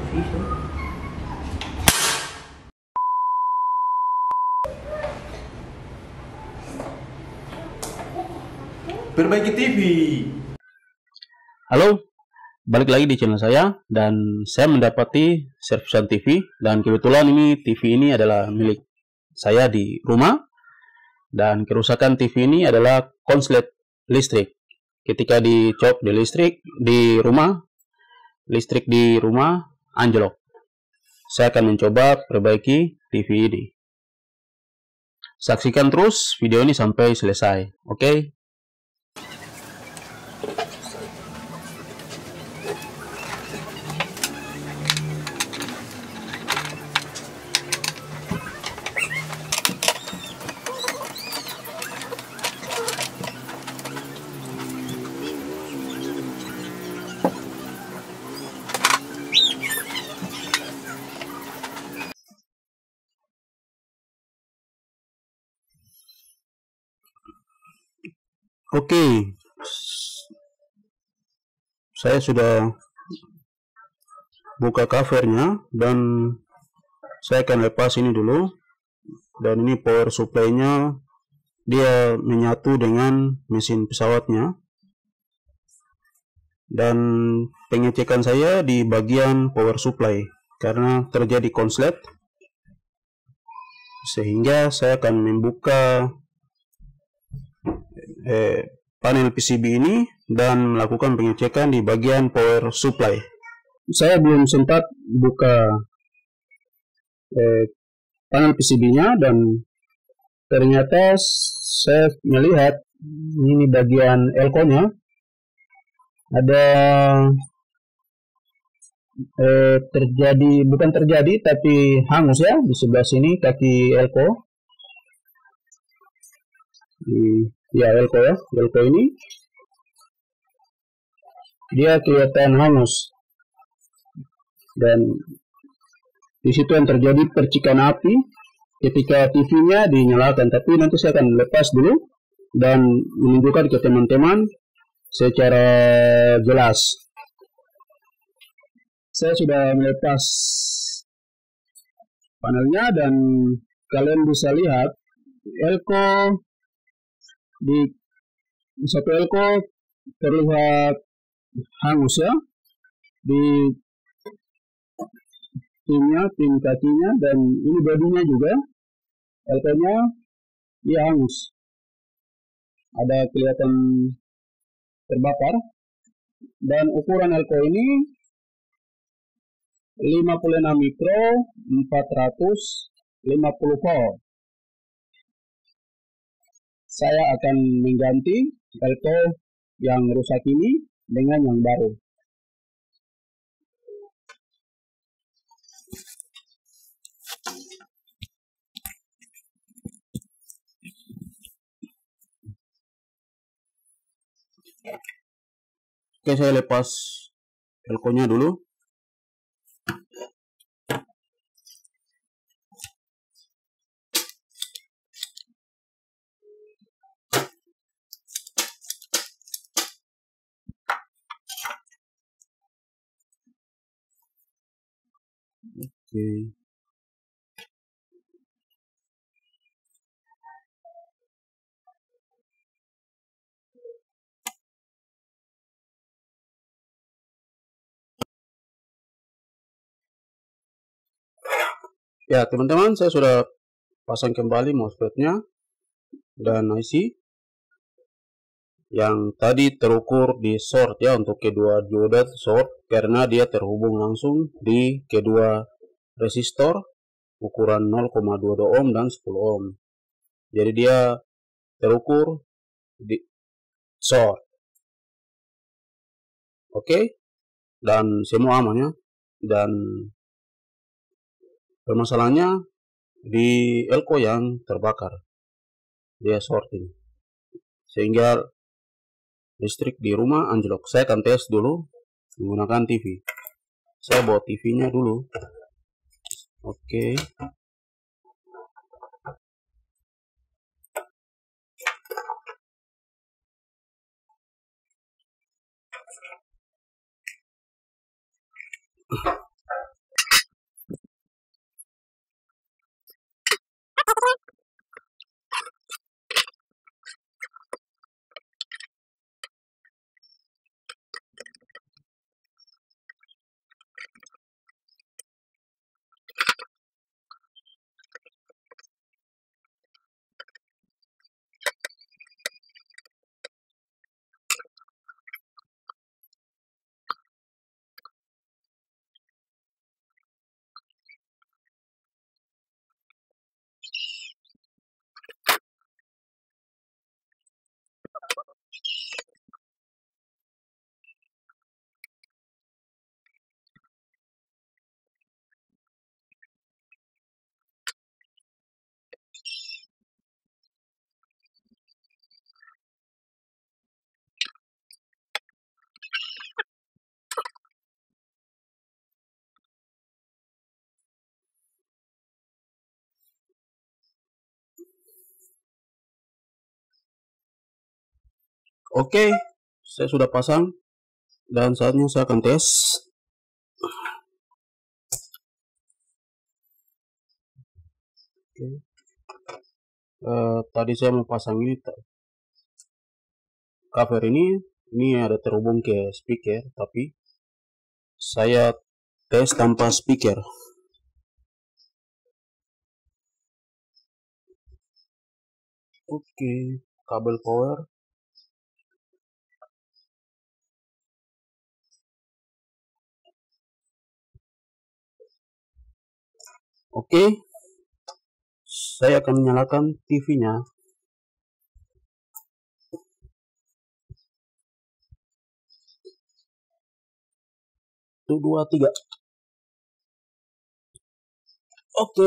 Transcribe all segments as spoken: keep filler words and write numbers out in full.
Perbaiki T V. Halo, balik lagi di channel saya, dan saya mendapati servisan T V, dan kebetulan ini T V ini adalah milik saya di rumah, dan kerusakan T V ini adalah konslet listrik. Ketika dicop di listrik di rumah, listrik di rumah anjlok. Saya akan mencoba perbaiki T V ini. Saksikan terus video ini sampai selesai, oke? Okay? Oke, okay. Saya sudah buka covernya dan saya akan lepas ini dulu. Dan ini power supply-nya, dia menyatu dengan mesin pesawatnya. Dan pengecekan saya di bagian power supply karena terjadi konslet, sehingga saya akan membuka Eh, panel P C B ini dan melakukan pengecekan di bagian power supply. Saya belum sempat buka eh, panel P C B-nya, dan ternyata saya melihat ini bagian elko-nya ada eh, terjadi, bukan terjadi tapi hangus ya, di sebelah sini kaki elko. Di ya elko ya, elko ini dia kelihatan hangus, dan di situ yang terjadi percikan api ketika T V-nya dinyalakan. Tapi nanti saya akan lepas dulu dan menunjukkan ke teman-teman secara jelas. Saya sudah melepas panelnya dan kalian bisa lihat elko di satu elko terlihat hangus ya, di pinnya, pin kakinya, dan ini bodinya juga elko-nya dia hangus, ada kelihatan terbakar. Dan ukuran elko ini lima puluh enam mikro, empat ratus lima puluh volt. Saya akan mengganti elko yang rusak ini dengan yang baru. Oke, saya lepas elko-nya dulu. Oke. Ya teman-teman, saya sudah pasang kembali MOSFET-nya dan I C yang tadi terukur di short ya, untuk kedua dioda short karena dia terhubung langsung di kedua resistor ukuran nol koma dua dua ohm dan sepuluh ohm. Jadi dia terukur di short. Oke, dan semua aman ya. Dan permasalahannya di elko yang terbakar, dia short ini, sehingga listrik di rumah anjlok. Saya akan tes dulu menggunakan T V. Saya bawa T V-nya dulu. Oke. Oke, saya sudah pasang dan saatnya saya akan tes. Oke. Uh, tadi saya mau pasang ini cover ini, ini ada terhubung ke speaker, tapi saya tes tanpa speaker. Oke, kabel power. Oke, saya akan menyalakan T V-nya. Satu, dua, tiga. Oke,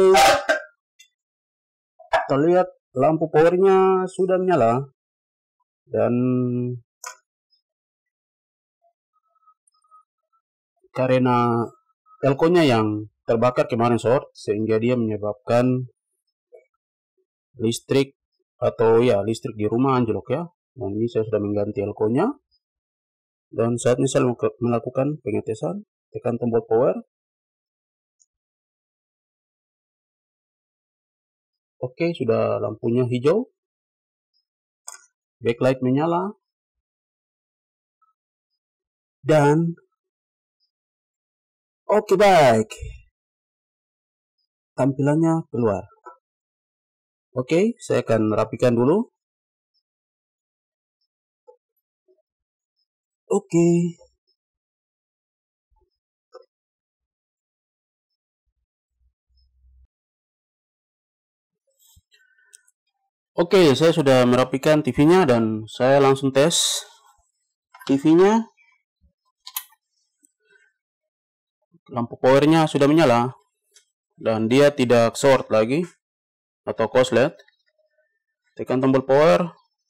kita lihat lampu powernya sudah menyala dan karena elko-nya yang terbakar kemarin short sehingga dia menyebabkan listrik atau ya listrik di rumah anjlok ya. Dan ini saya sudah mengganti elko-nya dan saat ini saya melakukan pengetesan. Tekan tombol power. Oke, sudah lampunya hijau, backlight menyala dan oke, baik, tampilannya keluar. Oke, saya akan rapikan dulu. Oke. Oke, saya sudah merapikan T V-nya dan saya langsung tes T V-nya. Lampu powernya sudah menyala dan dia tidak short lagi atau korslet. Tekan tombol power.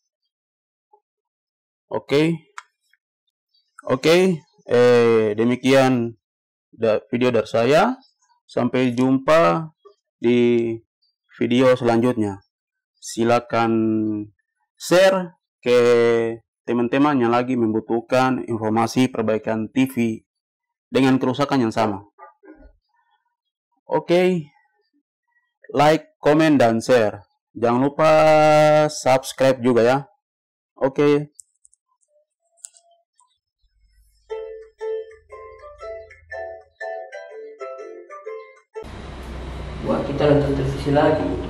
Oke. Oke, eh, demikian video dari saya. Sampai jumpa di video selanjutnya. Silakan share ke teman-teman yang lagi membutuhkan informasi perbaikan T V dengan kerusakan yang sama. Oke, like, komen, dan share. Jangan lupa subscribe juga ya. Oke. Wah, kita nonton televisi lagi.